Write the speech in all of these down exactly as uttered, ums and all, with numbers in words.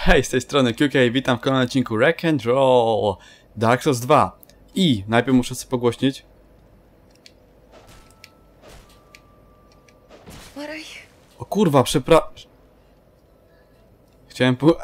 Hej, z tej strony Q K, witam w kolejnym odcinku Wreck and Roll Dark Souls dwa. I najpierw muszę sobie pogłośnić. O kurwa, przepraszam. Chciałem po...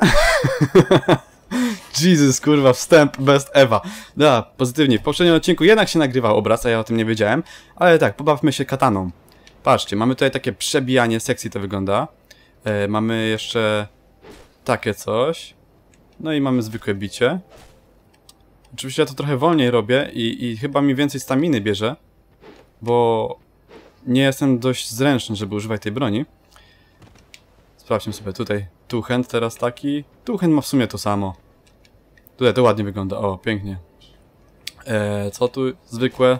Jesus, kurwa, wstęp best Ewa. Da, pozytywnie. W poprzednim odcinku jednak się nagrywał obraz, a ja o tym nie wiedziałem. Ale tak, pobawmy się kataną. Patrzcie, mamy tutaj takie przebijanie, sexy to wygląda. E, mamy jeszcze takie coś. No i mamy zwykłe bicie. Oczywiście ja to trochę wolniej robię i, i chyba mi więcej staminy bierze. Bo nie jestem dość zręczny, żeby używać tej broni. Sprawdźmy sobie tutaj. Two-hand teraz taki. Two-hand ma w sumie to samo. Tutaj to ładnie wygląda. O, pięknie. E, co tu? Zwykłe.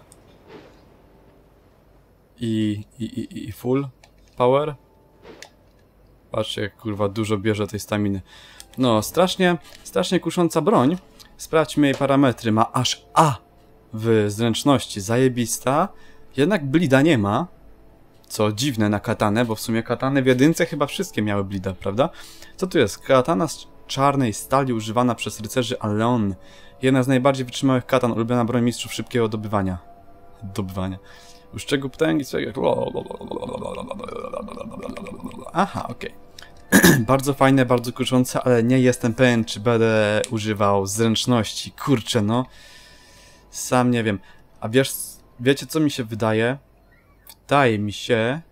I, i, i, i full power. Patrzcie, jak kurwa dużo bierze tej staminy. No, strasznie, strasznie kusząca broń. Sprawdźmy jej parametry. Ma aż A w zręczności. Zajebista. Jednak blida nie ma. Co dziwne na katanę, bo w sumie katany w jedynce chyba wszystkie miały blida, prawda? Co tu jest? Katana z czarnej stali używana przez rycerzy Alon. Jedna z najbardziej wytrzymałych katan, ulubiona broń mistrzów szybkiego dobywania. Dobywania. Uszczegu potęgi swojego... Aha, okej. Okay. Bardzo fajne, bardzo kuszące, ale nie jestem pewien, czy będę używał zręczności. Kurczę, no. Sam nie wiem. A wiesz, wiecie co mi się wydaje? Wydaje mi się...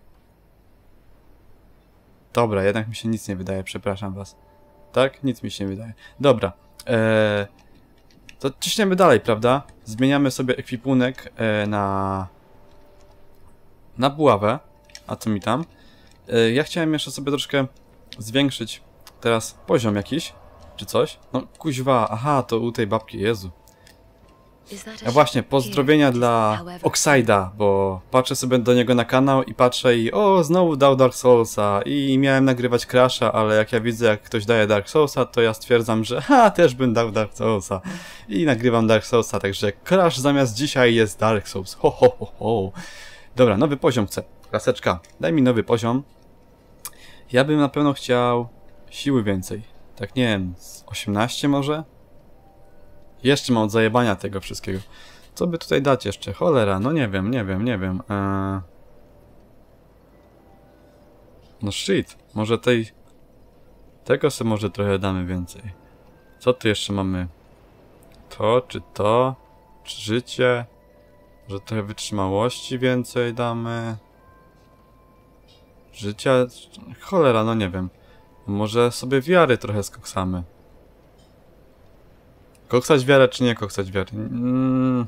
Dobra, jednak mi się nic nie wydaje, przepraszam was. Tak? Nic mi się nie wydaje. Dobra. Eee, to ciśniemy dalej, prawda? Zmieniamy sobie ekwipunek e, na... na buławę. A co mi tam? E, ja chciałem jeszcze sobie troszkę zwiększyć teraz poziom jakiś. Czy coś? No kuźwa, aha, to u tej babki, Jezu. A właśnie, pozdrowienia dla Oxida, bo patrzę sobie do niego na kanał i patrzę i o, znowu dał Dark Soulsa i miałem nagrywać Crasha, ale jak ja widzę, jak ktoś daje Dark Soulsa, to ja stwierdzam, że ha, też bym dał Dark Soulsa i nagrywam Dark Soulsa, także Crash zamiast dzisiaj jest Dark Souls, ho ho ho ho. Dobra, nowy poziom chcę, klaseczka, daj mi nowy poziom. Ja bym na pewno chciał siły więcej, tak nie wiem, z osiemnaście może? Jeszcze mam od zajebania tego wszystkiego. Co by tutaj dać jeszcze? Cholera, no nie wiem, nie wiem, nie wiem. Eee... No shit, może tej... Tego sobie może trochę damy więcej. Co tu jeszcze mamy? To, czy to? Czy życie? Może trochę wytrzymałości więcej damy? Życia? Cholera, no nie wiem. Może sobie wiary trochę skoksamy. Koksać wiarę, czy nie koksać wiarę? Mm.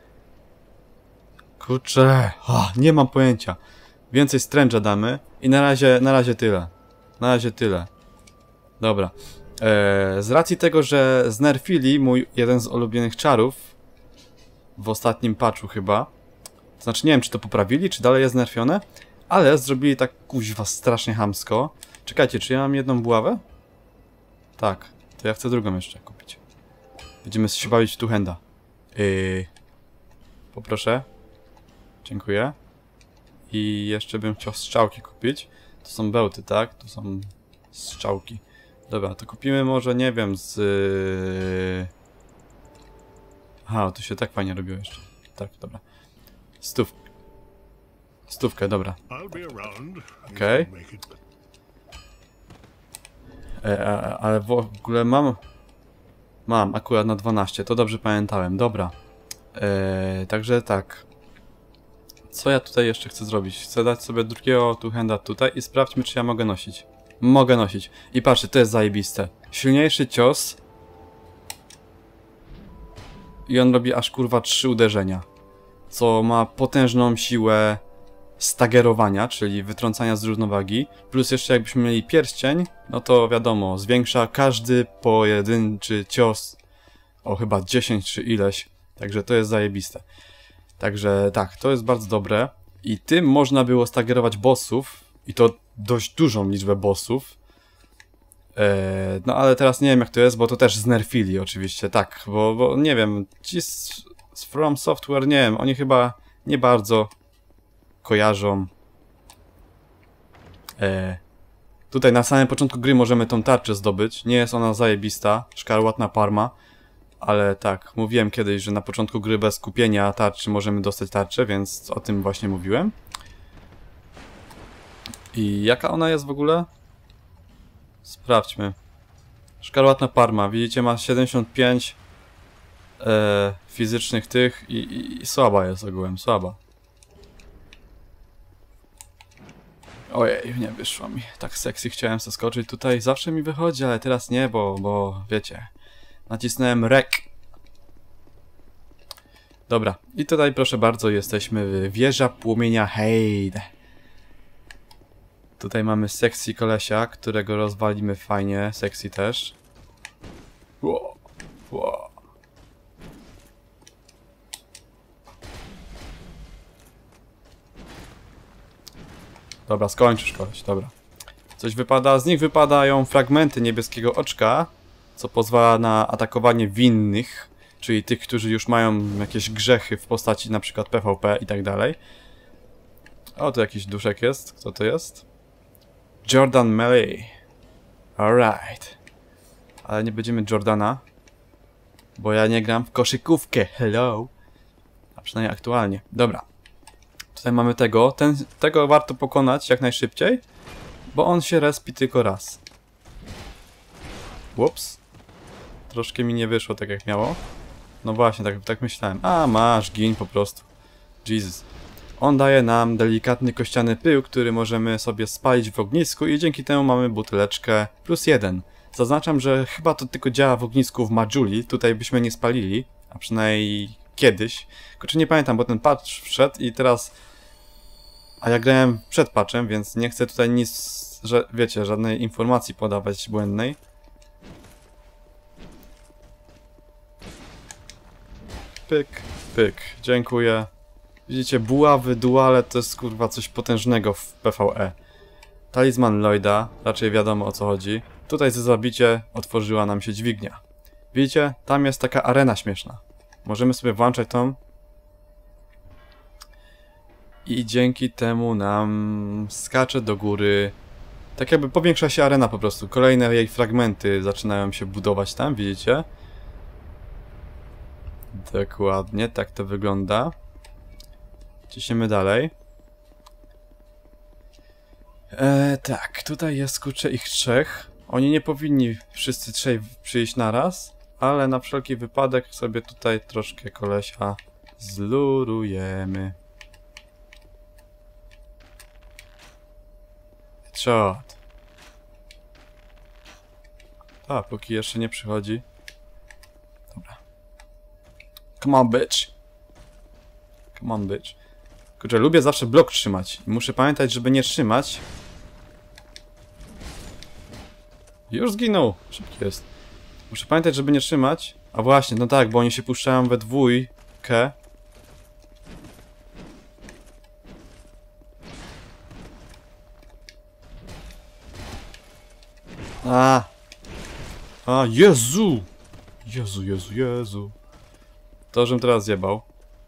Kurczę, o, nie mam pojęcia. Więcej stręża damy i na razie, na razie tyle. Na razie tyle. Dobra. Eee, z racji tego, że znerfili mój jeden z ulubionych czarów w ostatnim patchu chyba. To znaczy nie wiem, czy to poprawili, czy dalej jest znerfione, ale zrobili tak kuźwa strasznie chamsko. Czekajcie, czy ja mam jedną buławę? Tak, to ja chcę drugą jeszcze kupić. Będziemy się bawić w two-handa. Yy, poproszę. Dziękuję. I jeszcze bym chciał strzałki kupić. To są bełty, tak? To są strzałki. Dobra, to kupimy może, nie wiem, z... Yy... Aha, to się tak fajnie robiło jeszcze. Tak, dobra. Stów. Stówkę, dobra. Okej. Okay. E, ale w ogóle mam... Mam, akurat na dwanaście, to dobrze pamiętałem, dobra. Eee, także tak. Co ja tutaj jeszcze chcę zrobić? Chcę dać sobie drugiego two-handa tutaj i sprawdźmy, czy ja mogę nosić. Mogę nosić. I patrzcie, to jest zajebiste. Silniejszy cios. I on robi aż kurwa trzy uderzenia. Co ma potężną siłę stagerowania, czyli wytrącania z równowagi. Plus jeszcze jakbyśmy mieli pierścień, no to wiadomo, zwiększa każdy pojedynczy cios o chyba dziesięć czy ileś. Także to jest zajebiste. Także tak, to jest bardzo dobre. I tym można było stagerować bossów. I to dość dużą liczbę bossów. Eee, no ale teraz nie wiem jak to jest, bo to też znerfili oczywiście, tak. Bo, bo nie wiem, ci z, z From Software, nie wiem, oni chyba nie bardzo kojarzą e, Tutaj na samym początku gry możemy tą tarczę zdobyć. Nie jest ona zajebista, szkarłatna Parma. Ale tak, mówiłem kiedyś, że na początku gry bez kupienia tarczy możemy dostać tarczę, więc o tym właśnie mówiłem. I jaka ona jest w ogóle? Sprawdźmy. Szkarłatna Parma, widzicie, ma siedemdziesiąt pięć e, fizycznych tych i, i, i słaba jest ogółem, słaba. Ojej, nie wyszło mi. Tak sexy chciałem zaskoczyć tutaj. Zawsze mi wychodzi, ale teraz nie, bo, bo wiecie. Nacisnąłem rek. Dobra, i tutaj proszę bardzo jesteśmy w wieża płomienia Hade. Tutaj mamy sexy kolesia, którego rozwalimy fajnie, sexy też. Wow, wow. Dobra, skończysz koleś, dobra. Coś wypada, z nich wypadają fragmenty niebieskiego oczka, co pozwala na atakowanie winnych, czyli tych, którzy już mają jakieś grzechy w postaci na przykład P V P i tak dalej. O, tu jakiś duszek jest. Kto to jest? Jordan Melee. Alright. Ale nie będziemy Jordana, bo ja nie gram w koszykówkę. Hello. A przynajmniej aktualnie. Dobra. Tutaj mamy tego. Ten, tego warto pokonać jak najszybciej, bo on się respi tylko raz. Ups. Troszkę mi nie wyszło tak jak miało. No właśnie, tak, tak myślałem. A, masz, gin po prostu. Jesus. On daje nam delikatny kościany pył, który możemy sobie spalić w ognisku i dzięki temu mamy buteleczkę plus jeden. Zaznaczam, że chyba to tylko działa w ognisku w Majuli. Tutaj byśmy nie spalili, a przynajmniej kiedyś. Tylko nie pamiętam, bo ten patch wszedł i teraz... A ja grałem przed patchem, więc nie chcę tutaj nic, że wiecie, żadnej informacji podawać błędnej. Pyk, pyk, dziękuję. Widzicie, buławy, duale to jest kurwa coś potężnego w P V E. Talizman Lloyda, raczej wiadomo o co chodzi. Tutaj za zabicie otworzyła nam się dźwignia. Widzicie, tam jest taka arena śmieszna. Możemy sobie włączać tą. I dzięki temu nam skacze do góry. Tak jakby powiększa się arena po prostu. Kolejne jej fragmenty zaczynają się budować tam, widzicie? Dokładnie, tak to wygląda. Ciśniemy dalej. Eee, tak, tutaj jest kurczę ich trzech. Oni nie powinni wszyscy trzej przyjść naraz, ale na wszelki wypadek sobie tutaj troszkę kolesia zlurujemy. Headshot. A, póki jeszcze nie przychodzi. Dobra. Come on, bitch. Come on, bitch. Kurczę, lubię zawsze blok trzymać. Muszę pamiętać, żeby nie trzymać. Już zginął. Szybki jest. Muszę pamiętać, żeby nie trzymać. A właśnie, no tak, bo oni się puszczają we dwójkę. A. A, Jezu! Jezu, Jezu, Jezu. To, żebym teraz zjebał.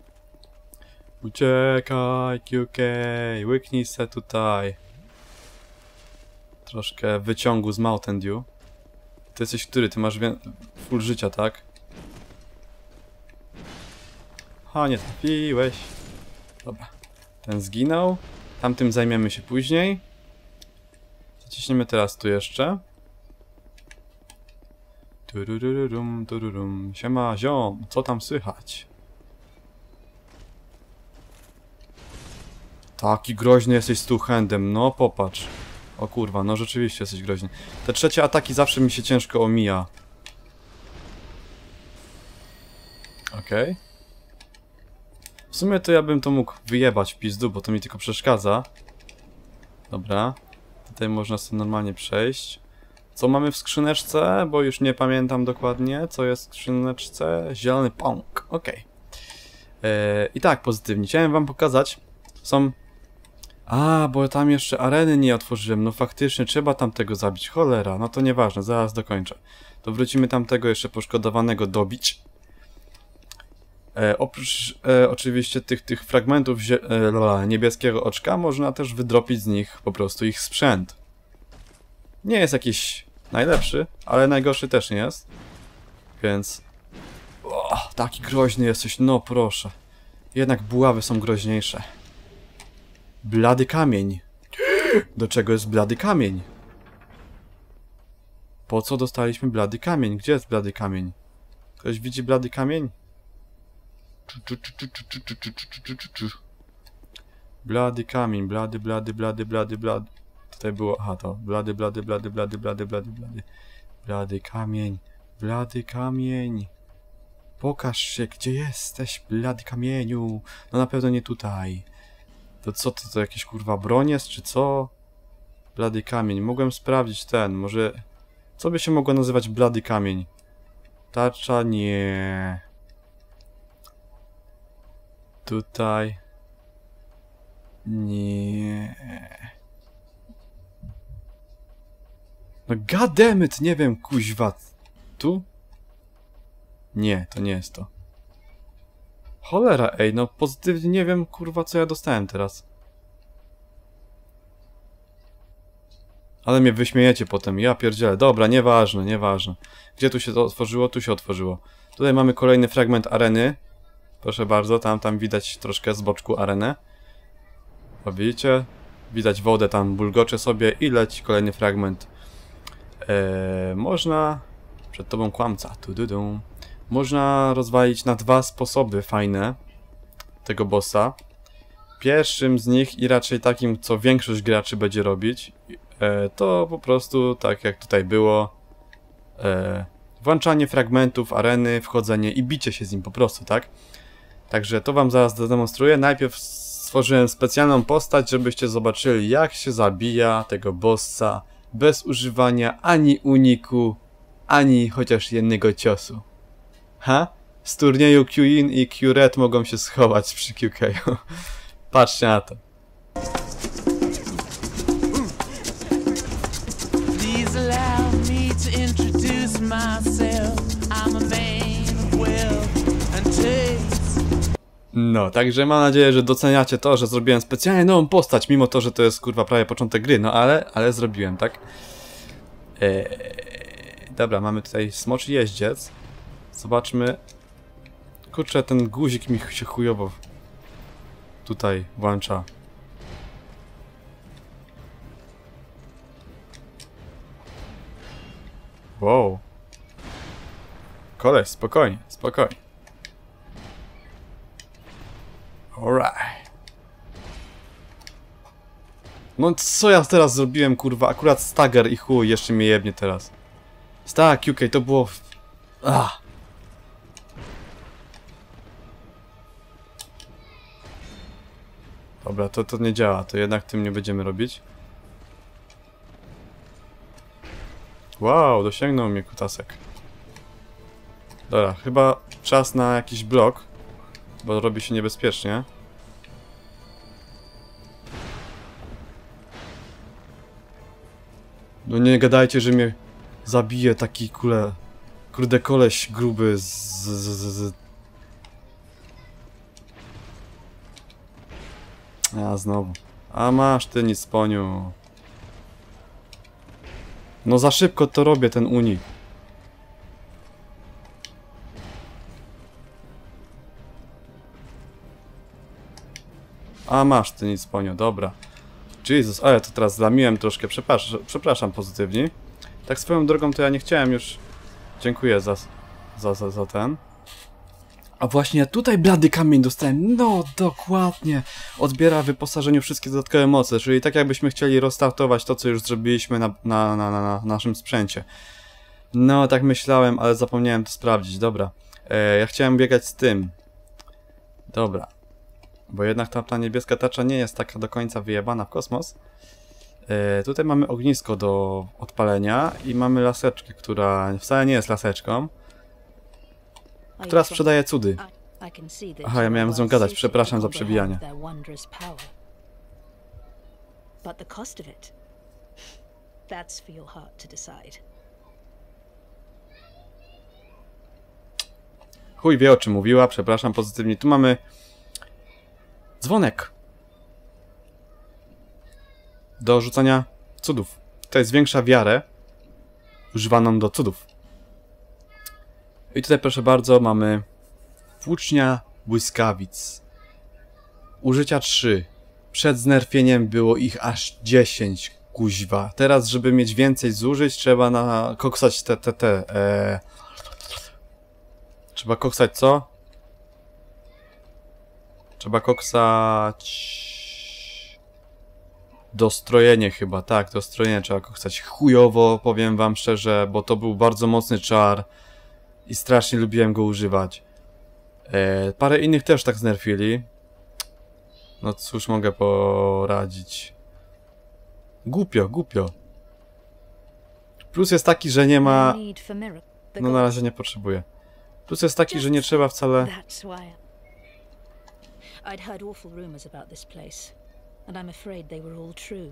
Uciekaj, Q K, łyknij se tutaj. Troszkę wyciągu z Mountain Dew. Ty jesteś który? Ty masz full życia, tak? Ha, nie trafiłeś. Dobra. Ten zginął. Tamtym zajmiemy się później. Zaciśniemy teraz tu jeszcze. Turururum, tururum. Siema, ziom, co tam słychać? Taki groźny jesteś z two-handem, no popatrz. O kurwa, no rzeczywiście jesteś groźny. Te trzecie ataki zawsze mi się ciężko omija. Okej. Okay. W sumie to ja bym to mógł wyjebać w pizdu, bo to mi tylko przeszkadza. Dobra. Tutaj można sobie normalnie przejść. Co mamy w skrzyneczce? Bo już nie pamiętam dokładnie, co jest w skrzyneczce. Zielony pąk. Okej. Okay. Yy, I tak, pozytywnie. Chciałem wam pokazać. Są... A, bo tam jeszcze areny nie otworzyłem. No faktycznie, trzeba tamtego zabić. Cholera, no to nieważne, zaraz dokończę. To wrócimy tamtego jeszcze poszkodowanego dobić. E, oprócz e, oczywiście tych, tych fragmentów e, niebieskiego oczka, można też wydropić z nich po prostu ich sprzęt. Nie jest jakiś najlepszy, ale najgorszy też nie jest. Więc... O, taki groźny jesteś, no proszę. Jednak buławy są groźniejsze. Blady kamień. Do czego jest blady kamień? Po co dostaliśmy blady kamień? Gdzie jest blady kamień? Ktoś widzi blady kamień? Blady kamień, blady, blady, blady, blady, blady. Tutaj było, aha to, blady, blady, blady, blady, blady, blady, blady. Blady kamień, blady kamień. Pokaż się, gdzie jesteś, blady kamieniu. No na pewno nie tutaj. To co, to, to jakiś kurwa broń jest, czy co? Blady kamień, mogłem sprawdzić ten, może... Co by się mogło nazywać blady kamień? Tarcza? Nie. Tutaj... Nie. No goddammit, nie wiem, kuźwa. Tu? Nie, to nie jest to. Cholera, ej, no pozytywnie nie wiem, kurwa, co ja dostałem teraz. Ale mnie wyśmiejecie potem, ja pierdzielę. Dobra, nieważne, nieważne. Gdzie tu się to otworzyło? Tu się otworzyło. Tutaj mamy kolejny fragment areny. Proszę bardzo, tam, tam widać troszkę z boczku arenę. O, widzicie? Widać wodę, tam bulgocze sobie i leci kolejny fragment. Eee, można... Przed tobą kłamca. Tu, du, du. Można rozwalić na dwa sposoby fajne tego bossa. Pierwszym z nich i raczej takim, co większość graczy będzie robić, e, to po prostu, tak jak tutaj było, e, włączanie fragmentów areny, wchodzenie i bicie się z nim po prostu, tak? Także to wam zaraz zademonstruję. Najpierw stworzyłem specjalną postać, żebyście zobaczyli, jak się zabija tego bossa bez używania ani uniku, ani chociaż jednego ciosu. Ha? Z turnieju Q-In i Q-Red mogą się schować przy Q K. Patrzcie na to. Please allow me to introduce myself. I'm a man of wealth and taste. No, także mam nadzieję, że doceniacie to, że zrobiłem specjalnie nową postać, mimo to, że to jest kurwa prawie początek gry, no ale, ale zrobiłem, tak? Eee, dobra, mamy tutaj smoczy jeździec. Zobaczmy. Kurczę, ten guzik mi się chujowo tutaj włącza. Wow. Koleś, spokojnie, spokojnie. Alright. No co ja teraz zrobiłem, kurwa? Akurat stagger i chuj, jeszcze mnie jebnie teraz. Tak, Q K, to było... Ah. Dobra, to, to nie działa, to jednak tym nie będziemy robić. Wow, dosięgnął mnie kutasek. Dobra, chyba czas na jakiś blok, bo robi się niebezpiecznie. No nie gadajcie, że mnie zabije taki kule... Kurde koleś gruby z... z, z, z... A, znowu. A masz ty nic poniu. No za szybko to robię, ten unik. A masz ty nic poniu, dobra. Jezus, ale to teraz zlamiłem troszkę, przepraszam, przepraszam pozytywnie. Tak swoją drogą to ja nie chciałem już... Dziękuję za, za, za, za ten. A właśnie tutaj blady kamień dostałem. No, dokładnie. Odbiera wyposażeniu wszystkie dodatkowe moce, czyli tak jakbyśmy chcieli restartować to, co już zrobiliśmy na, na, na, na, na naszym sprzęcie. No, tak myślałem, ale zapomniałem to sprawdzić. Dobra. E, ja chciałem biegać z tym. Dobra. Bo jednak ta, ta niebieska tarcza nie jest taka do końca wyjebana w kosmos. E, tutaj mamy ognisko do odpalenia i mamy laseczkę, która wcale nie jest laseczką, która sprzedaje cudy. Aha, ja miałem z nią gadać, przepraszam za przebijanie. Chuj wie, o czym mówiła, przepraszam pozytywnie. Tu mamy dzwonek do rzucania cudów. tutaj zwiększa wiarę używaną do cudów. I tutaj proszę bardzo mamy włócznia błyskawic. Użycia trzy. Przed znerfieniem było ich aż dziesięć, kuźwa. Teraz, żeby mieć więcej zużyć, trzeba na koksać te, te, te. E... Trzeba koksać co? Trzeba koksać... Dostrojenie chyba, tak, dostrojenie trzeba koksać. Chujowo, powiem wam szczerze, bo to był bardzo mocny czar i strasznie lubiłem go używać. E, parę innych też tak znerfili. No cóż mogę poradzić. Głupio, głupio. Plus jest taki, że nie ma... No na razie nie potrzebuję. Plus jest taki, że nie trzeba wcale... I'd heard awful rumors about this place, and I'm afraid they were all true.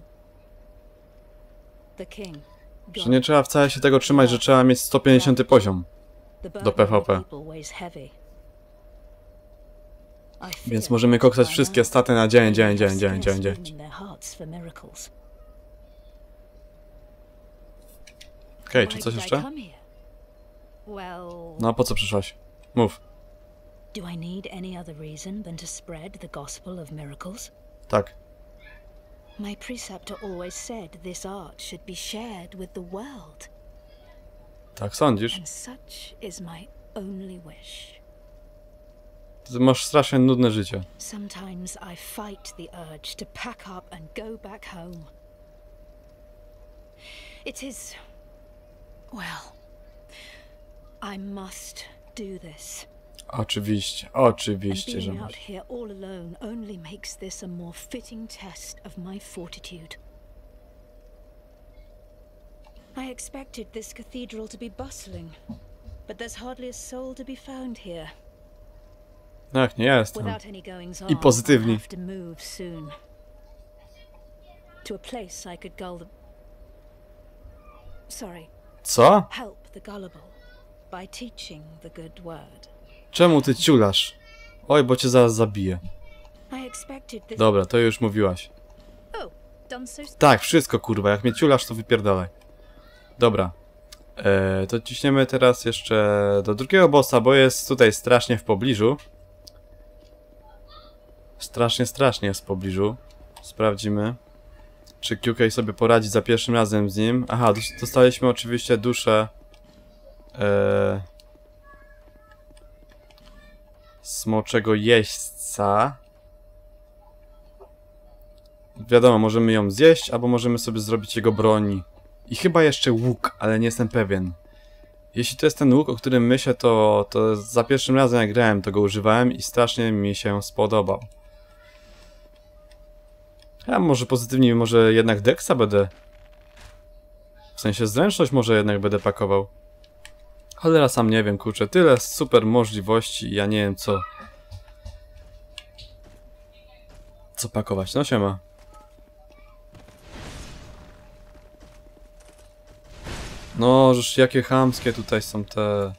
The king. Że nie trzeba wcale się tego trzymać, że trzeba mieć sto pięćdziesiąty poziom do P V P. Więc możemy koksać wszystkie staty na dzień, dzień, dzień, dzień, dzień, dzień. Okej, okay, czy coś jeszcze? No, po co przyszłaś? Mów. Do I need any other reason than to spread the gospel of miracles? Tak. My preceptor always said this art should be shared with the world. Tak sądzisz? And such is my only wish. Ty masz strasznie nudne życie. Sometimes I fight the urge to pack up and go back home. It is... well... I must do this. Oczywiście, oczywiście, że out here all alone only makes this a more fitting test of my fortitude. I expected this cathedral to be bustling, but there's hardly a soul to be found here. Ach, nie jestem. I pozytywni. To a place I could gull the... Sorry. Co? Help the gullible by teaching the good word. Czemu ty ciulasz? Oj, bo cię zaraz zabiję. Dobra, to już mówiłaś. Tak, wszystko kurwa, jak mnie ciulasz, to wypierdalaj. Dobra. Eee, to ciśniemy teraz jeszcze do drugiego bossa, bo jest tutaj strasznie w pobliżu. Strasznie, strasznie jest w pobliżu. Sprawdzimy, czy Q K sobie poradzi za pierwszym razem z nim. Aha, dostaliśmy oczywiście duszę... Eee... Smoczego jeźdźca. Wiadomo, możemy ją zjeść, albo możemy sobie zrobić jego broni. I chyba jeszcze łuk, ale nie jestem pewien. Jeśli to jest ten łuk, o którym myślę, to, to za pierwszym razem jak grałem, to go używałem i strasznie mi się spodobał. Ja może pozytywnie, może jednak Dexa będę... W sensie zręczność może jednak będę pakował. Cholera, sam nie wiem, kurczę, tyle super możliwości i ja nie wiem co... Co pakować, no siema. No, żeż jakie chamskie tutaj są te...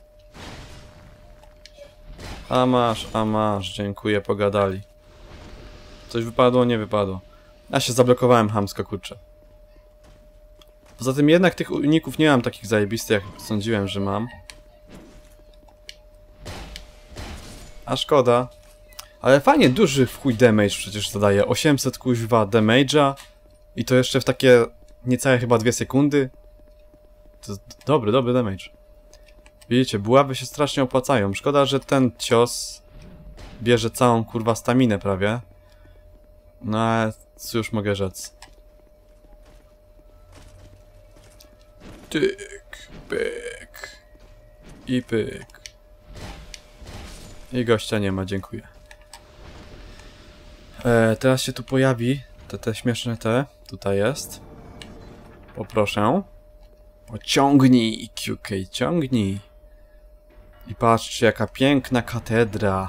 A masz, a masz, dziękuję, pogadali. Coś wypadło, nie wypadło. Ja się zablokowałem chamsko, kurczę. Poza tym jednak tych uników nie mam takich zajebistych, jak sądziłem, że mam. A szkoda. Ale fajnie duży w chuj damage przecież zadaje. osiemset kuźwa damage'a. I to jeszcze w takie niecałe chyba dwie sekundy. To jest dobry, dobry damage. Widzicie, buławy się strasznie opłacają. Szkoda, że ten cios bierze całą kurwa staminę prawie. No ale co już mogę rzec. Tyk, pyk. I pyk. I gościa nie ma, dziękuję. E, teraz się tu pojawi te, te śmieszne te. Tutaj jest. Poproszę. Pociągnij, Q K, ciągnij. I patrzcie, jaka piękna katedra.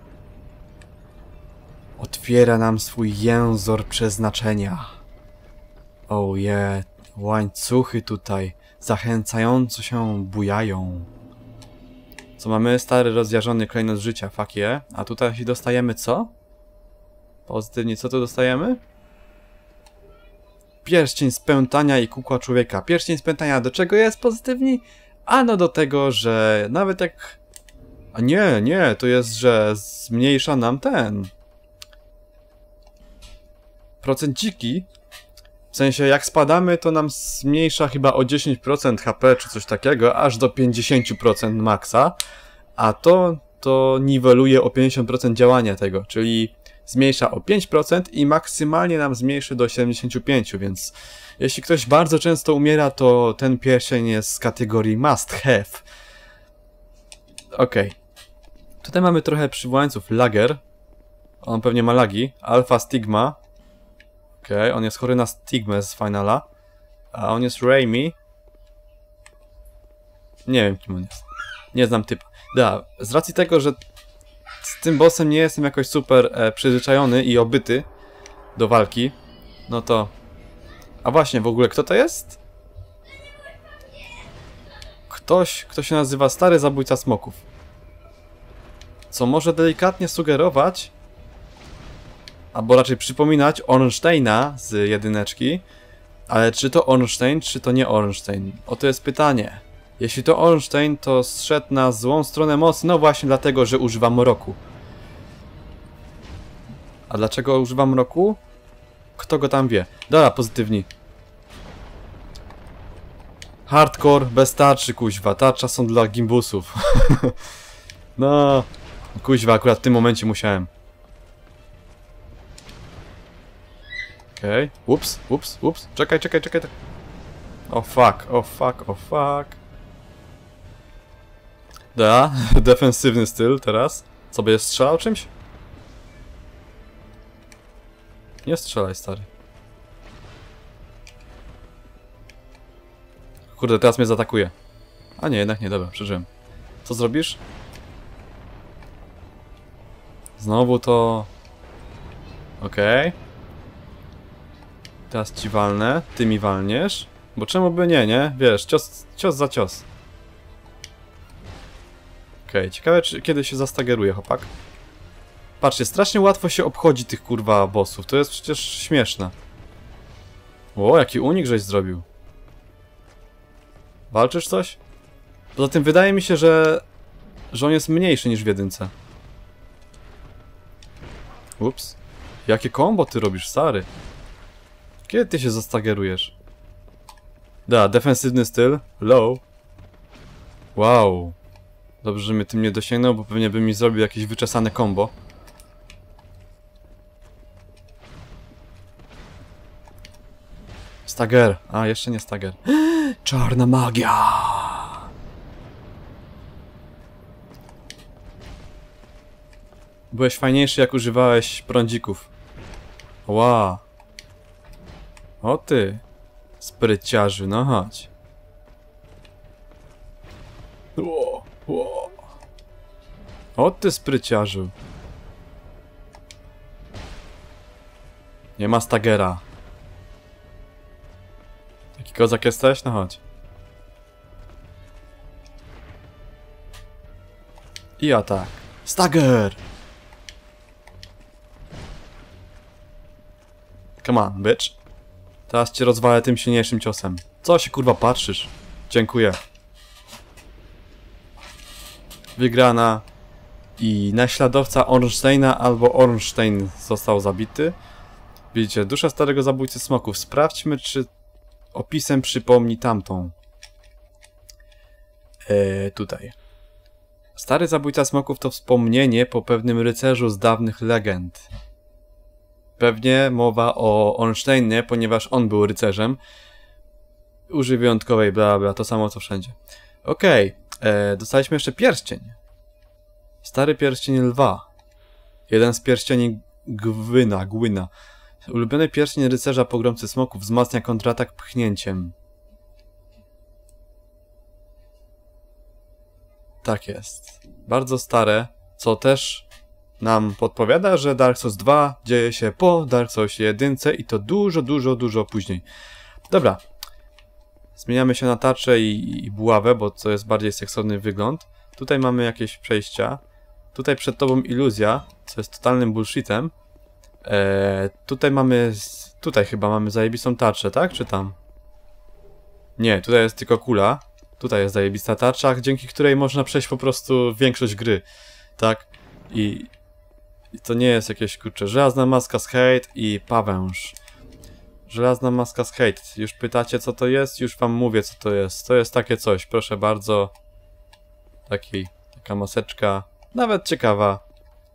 Otwiera nam swój jęzor przeznaczenia. Oh yeah, łańcuchy tutaj zachęcająco się bujają. Co mamy? Stary, rozjażony klejnot życia, fuck yeah. A tutaj dostajemy co? Pozytywnie, co tu dostajemy? pierścień spętania i kukła człowieka. Pierścień spętania do czego jest pozytywni? Ano do tego, że nawet jak... A nie, nie, to jest, że zmniejsza nam ten... procenciki. W sensie jak spadamy, to nam zmniejsza chyba o dziesięć procent H P czy coś takiego, aż do pięćdziesiąt procent maksa. A to, to niweluje o pięćdziesiąt procent działania tego, czyli zmniejsza o pięć procent i maksymalnie nam zmniejszy do siedemdziesiąt pięć procent, więc jeśli ktoś bardzo często umiera, to ten pierścień jest z kategorii must have. Okej. Okay. Tutaj mamy trochę przywołańców. Lager. On pewnie ma lagi. Alpha Stigma. Okej, okay. On jest chory na stigmę z finala. A on jest Raimi. Nie wiem, kim on jest. Nie znam typa. Da, z racji tego, że z tym bossem nie jestem jakoś super e, przyzwyczajony i obyty do walki, no to... A właśnie, w ogóle kto to jest? Ktoś, kto się nazywa Stary Zabójca Smoków. Co może delikatnie sugerować, albo raczej przypominać Ornsteina z jedyneczki, ale czy to Ornstein, czy to nie Ornstein? Oto jest pytanie. Jeśli to Ornstein, to zszedł na złą stronę mocy, no właśnie dlatego, że używa mroku. A dlaczego używa mroku? Kto go tam wie? Dobra, pozytywni. Hardcore bez tarczy, kuźwa. Tarcza są dla gimbusów. No, kuźwa, akurat w tym momencie musiałem. Okej. Okay. Ups, ups, ups. Czekaj, czekaj, czekaj. O oh, fuck, o oh, fuck, o oh, fuck. Da, defensywny styl teraz. Co, będzie strzelał czymś? Nie strzelaj, stary. Kurde, teraz mnie zaatakuje. A nie, jednak nie, dobra, przeżyłem. Co zrobisz? Znowu to... Okej. Okay. Teraz ci walnę, ty mi walniesz. Bo czemu by nie, nie? Wiesz, cios, cios za cios. Okej, okay, ciekawe czy kiedy się zastageruje, chłopak. Patrzcie, strasznie łatwo się obchodzi tych kurwa bossów. To jest przecież śmieszne. O, jaki unik żeś zrobił. Walczysz coś? Poza tym wydaje mi się, że... że on jest mniejszy niż w jedynce. Ups. Jakie kombo ty robisz, stary? Kiedy ty się zastagerujesz? Da, defensywny styl. Low. Wow. Dobrze, że mnie tym nie dosięgnął, bo pewnie by mi zrobił jakieś wyczesane combo. Stagger. A, jeszcze nie stagger. Czarna magia. Byłeś fajniejszy, jak używałeś prądzików. Wow. O ty. Spryciarzu, no chodź. Ło, ło. O ty spryciarzu. Nie ma stagera. Taki kozak jesteś? No chodź. I atak. Stagger! Come on, bitch. Teraz cię rozwalę tym silniejszym ciosem. Co się kurwa patrzysz? Dziękuję. Wygrana. I naśladowca Ornsteina albo Ornstein został zabity. Widzicie, dusza starego zabójcy smoków. Sprawdźmy, czy opisem przypomni tamtą. Eee, tutaj. Stary zabójca smoków to wspomnienie po pewnym rycerzu z dawnych legend. Pewnie mowa o Ornsteinie, ponieważ on był rycerzem. Użyj wyjątkowej, bla bla, to samo co wszędzie. Okej, okay. Dostaliśmy jeszcze pierścień. Stary pierścień lwa. Jeden z pierścieni Gwyna, Gwyna. Ulubiony pierścień rycerza pogromcy smoków wzmacnia kontratak pchnięciem. Tak jest. Bardzo stare, co też nam podpowiada, że Dark Souls dwa dzieje się po Dark Souls jeden i to dużo, dużo, dużo później. Dobra. Zmieniamy się na tarczę i, i buławę, bo to jest bardziej seksowny wygląd. Tutaj mamy jakieś przejścia. Tutaj przed tobą iluzja, co jest totalnym bullshitem. E, tutaj mamy... Tutaj chyba mamy zajebistą tarczę, tak? Czy tam? Nie, tutaj jest tylko kula. Tutaj jest zajebista tarcza, dzięki której można przejść po prostu większość gry. Tak? I... I to nie jest jakieś, kurczę, żelazna maska z hate i pawęż. Żelazna maska z hate. Już pytacie, co to jest? Już wam mówię, co to jest. To jest takie coś, proszę bardzo. Taki, taka maseczka. Nawet ciekawa.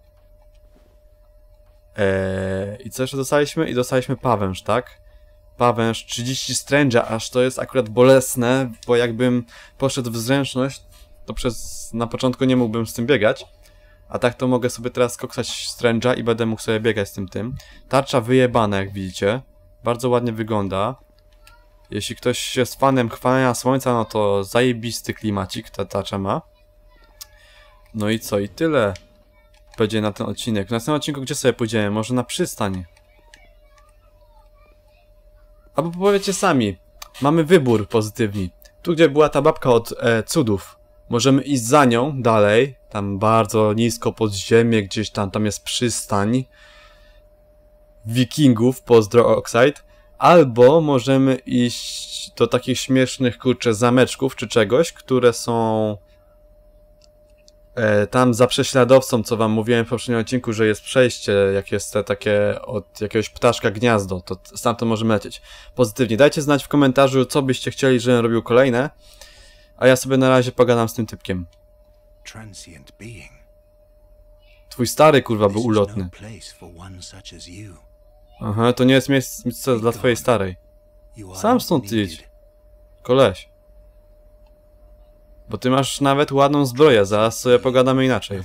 Eee, I co jeszcze dostaliśmy? I dostaliśmy pawęż, tak? Pawęż, trzydzieści stręża, aż to jest akurat bolesne, bo jakbym poszedł w zręczność, to przez na początku nie mógłbym z tym biegać. A tak to mogę sobie teraz koksać stręża i będę mógł sobie biegać z tym tym. Tarcza wyjebana, jak widzicie. Bardzo ładnie wygląda. Jeśli ktoś jest fanem chwalenia słońca, no to zajebisty klimacik ta tarcza ma. No i co? I tyle będzie na ten odcinek. W następnym odcinku gdzie sobie pójdziemy? Może na przystań? Albo powiecie sami. Mamy wybór pozytywny. Tu gdzie była ta babka od e, cudów. Możemy iść za nią dalej. Tam bardzo nisko pod ziemię, gdzieś tam, tam jest przystań wikingów, pozdro Oxide. Albo możemy iść do takich śmiesznych, kurczę, zameczków czy czegoś, które są e, tam za prześladowcą, co wam mówiłem w poprzednim odcinku, że jest przejście, jak jest te takie od jakiegoś ptaszka gniazdo, to stamtąd możemy lecieć. Pozytywnie. Dajcie znać w komentarzu, co byście chcieli, żebym robił kolejne, a ja sobie na razie pogadam z tym typkiem. Transient being. Twój stary, kurwa, był ulotny. Aha, to nie jest miejsce dla twojej starej. Sam stąd idź. Koleś. Bo ty masz nawet ładną zbroję, zaraz sobie pogadamy inaczej.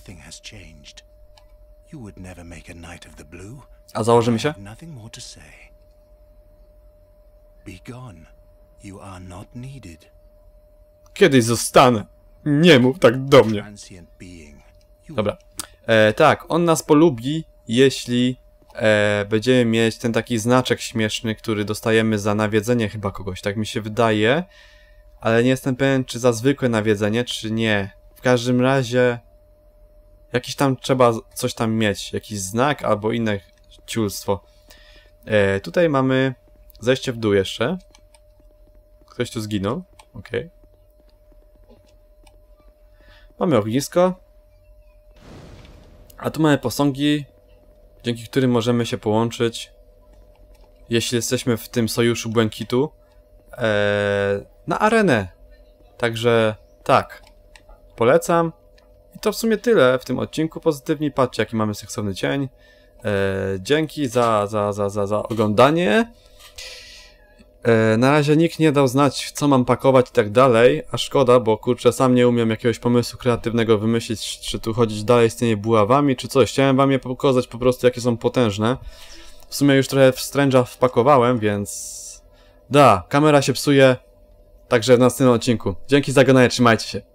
A założymy się? Kiedyś zostanę. Nie mów tak do mnie. Dobra. E, tak, on nas polubi, jeśli e, będziemy mieć ten taki znaczek śmieszny, który dostajemy za nawiedzenie chyba kogoś, tak mi się wydaje. Ale nie jestem pewien, czy za zwykłe nawiedzenie, czy nie. W każdym razie jakiś tam trzeba coś tam mieć, jakiś znak albo inne ciulstwo. E, tutaj mamy zejście w dół jeszcze. Ktoś tu zginął. Okej. Okay. Mamy ognisko. A tu mamy posągi, dzięki którym możemy się połączyć, jeśli jesteśmy w tym sojuszu błękitu, ee, na arenę. Także tak, polecam. I to w sumie tyle w tym odcinku. Pozytywnie, patrzcie jaki mamy seksowny cień. E, dzięki za, za, za, za, za oglądanie. E, na razie nikt nie dał znać, co mam pakować i tak dalej, a szkoda, bo kurczę, sam nie umiem jakiegoś pomysłu kreatywnego wymyślić, czy tu chodzić dalej z tymi buławami, czy coś. Chciałem wam je pokazać po prostu, jakie są potężne. W sumie już trochę w stręża wpakowałem, więc... Da, kamera się psuje, także w następnym odcinku. Dzięki za oglądanie, trzymajcie się.